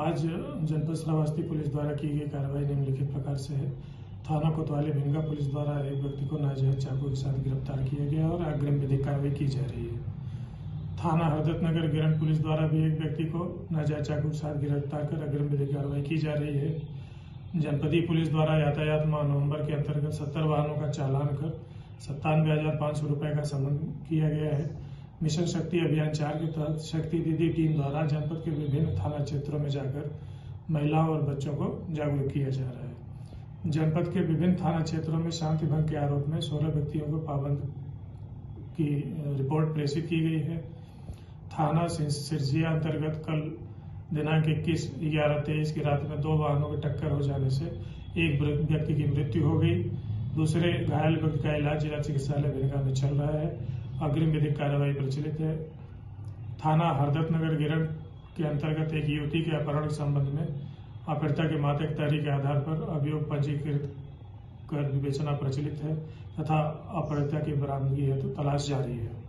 आज जनपद श्रावस्ती पुलिस द्वारा की गई कार्रवाई निम्नलिखित प्रकार से है। थाना कोतवाली भिंगा पुलिस द्वारा एक व्यक्ति को नाजायज चाकू के साथ गिरफ्तार किया गया और अग्रिम विधिक कार्रवाई की जा रही है। थाना हरदत्त नगर गिरंड पुलिस द्वारा भी एक व्यक्ति को नाजायज चाकू के साथ गिरफ्तार कर अग्रिम विधिक कार्रवाई की जा रही है। जनपदीय पुलिस द्वारा यातायात माह नवंबर के अंतर्गत 70 वाहनों का चालान कर 97,500 रुपए का समन किया गया है। मिशन शक्ति अभियान 4 के तहत शक्ति दीदी टीम द्वारा जनपद के विभिन्न थाना क्षेत्रों में जाकर महिलाओं और बच्चों को जागरूक किया जा रहा है। जनपद के विभिन्न थाना क्षेत्रों में शांति भंग के आरोप में 16 व्यक्तियों को पाबंद की रिपोर्ट प्रेषित की गई है। थाना सिरसिया अंतर्गत कल दिनांक 21/11/23 की रात में 2 वाहनों की टक्कर हो जाने से एक व्यक्ति की मृत्यु हो गई। दूसरे घायल व्यक्ति का इलाज जिला चिकित्सालय भिंगा में चल रहा है। अग्रिम विधिक कार्रवाई प्रचलित है। थाना हरदत्त नगर गिरंड के अंतर्गत एक युवती के अपहरण के संबंध में अपहृता के माता की तहरीर के आधार पर अभियोग पंजीकृत कर विवेचना प्रचलित है तथा अपहृता की बरामदगी हेतु तलाश जारी है।